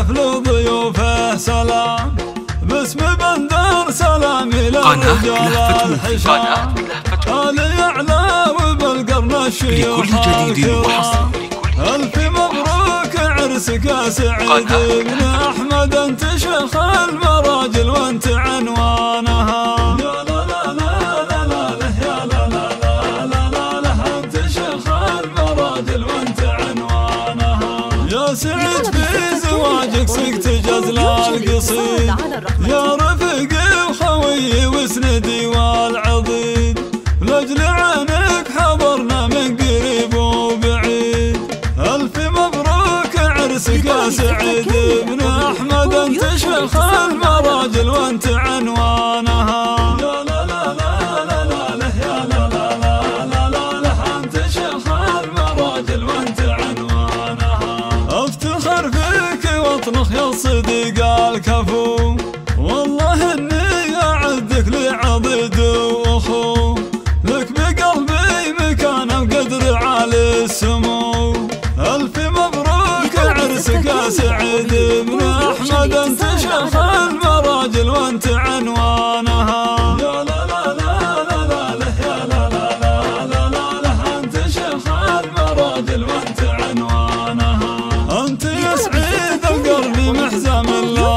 الحفل ضيوفه سلام، باسم بندر سلامي للرجال الحشام، آل يعلى وبالقرن الشيوخ الكرام. ألف مبروك عرسك يا سعيد بن أحمد، أنت شيخ المراجل وأنت عنوانها. يا لا لا لا لا لا يا لا لا لا لا لا، أنت شيخ المراجل وأنت عنوانها. يا سعيد في زواجك سقت جزل القصيد، يا رفيقي وخويي وسندي والعضيد، لأجل عينك حضرنا من قريب وبعيد. ألف مبروك عرسك يا سعيد بن أحمد، أنت شيخ المراجل وأنت عنوانها. يا لا لا لا لا لا يا لا لا لا لا لا، أنت شيخ المراجل وأنت عنوانها. أفتخر فيك واطنخ يا صديق الكفو، والله إني أعدك لي عضيد وأخو، لك بقلبي مكان وقدر عالي السمو. ألف مبروك عرسك يا سعيد بن أحمد، أنت شيخ المراجل وأنت عنوانها. يا لا لا لا لا لا يا لا لا لا لا لا، أنت شيخ المراجل وأنت عنوانها. أنت يا سعيد القرن محزم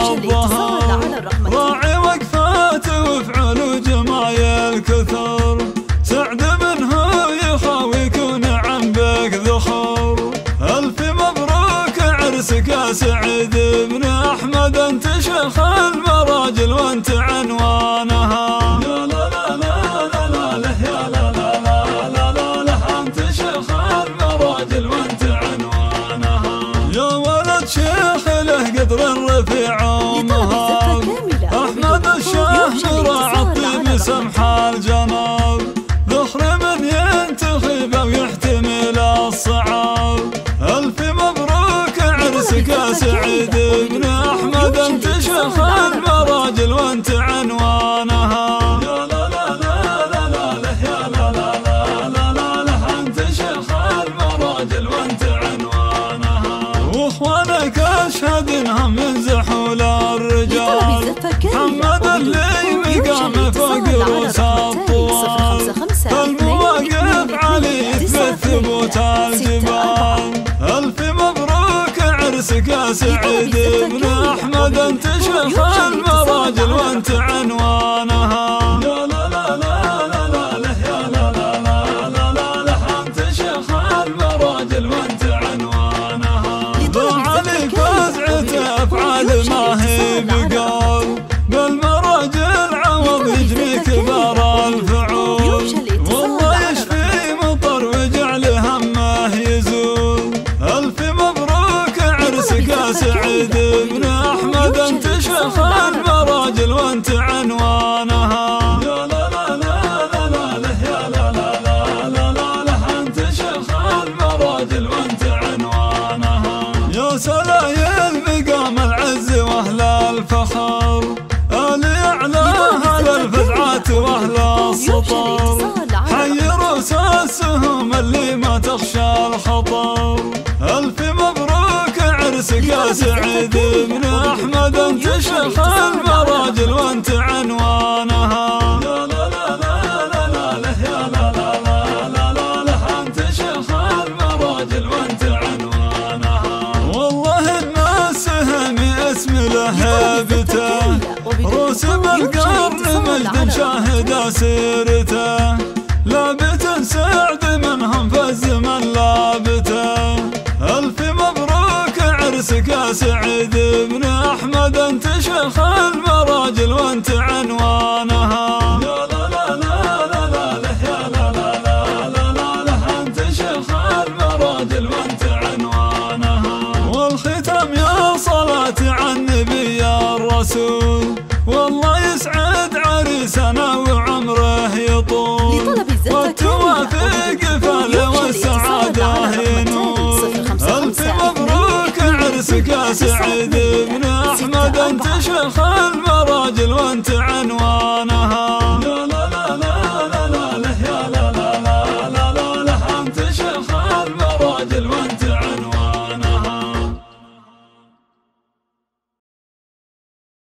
للظهر، راعي وقفاته وفعل وجمايل كثر، سعد منه يخاويك ونعم بك ذخر. ألف مبروك عرسك يا سعيد بن أحمد، أنت شيخ المراجل وأنت عنوانها. يا لا لا لا لا لا يا لا لا لا لا لا، أنت شيخ المراجل وأنت عنوانها. يا ولد شيخ له قدر رفيع ومهاب، أحمد الشاه راعى الطيب سمح الجناب، ذخر من ينتخب ويحتمل الصعاب. ألف مبروك عرسك يا سعيد بن أحمد، أنت شيخ المراجل وأنت عنوانها. يا لا لا لا لا لا يا لا لا لا لا لا، أنت شيخ المراجل وأنت عنوانها. وإخوانك أشهد إنهم ينزحوا للرجال، محمد اللي مقامه فوق رؤوس الطوال، المواقف علي يثبت ثبوت الجبال. ألف مبروك عرسك يا سعيد بن أحمد، أنت شيخ المراجل وأنت عنوانها. يا لا لا لا لا لا يا لا لا لا لا لا، أنت شيخ المراجل وأنت عنوانها. ضاع فزعته أفعال ما هي بقول، بالمراجل عوض يجني كبار الفعول، والله يشفي مطر وجعل همه يزول. ألف مبروك عرسك يا سعيد بن أحمد، أنت شيخ المراجل وأنت عنوانها. يا لا لا لا لا لا يا لا لا لا لا لا، أنت شيخ المراجل وأنت عنوانها. يا سلايل مقام العز وأهل الفخر، آل يعلى أهل الفزعات وأهل السطر، حي رؤوس السهم اللي ما تخشى الخطر. ألف مبروك عرسك يا سعيد بن أحمد، أنت شيخ المراجل وأنت عنوانها. يا لا لا لا لا لا يا لا لا لا لا لا، أنت شيخ المراجل وأنت عنوانها. والله إن السهم اسم له هيبته، رسم القرن مجد شاهد سيرته، لابت سعد منهم في الزمن لابته. ألف مبروك عرسك يا سعيد بن أحمد، أنت شيخ المراجل وأنت عنوانها. يا لا لا لا لا لا يا لا لا لا لا، أنت شيخ المراجل وأنت عنوانها. والختام يا صلاة عن النبي الرسول، والله يسعد عريسنا وعمره يطول، والتوافق فاله والسعادة ينول. ألف مبروك عرسك يا سعيد بن أحمد، أنت شيخ المراجل وأنت عنوانها.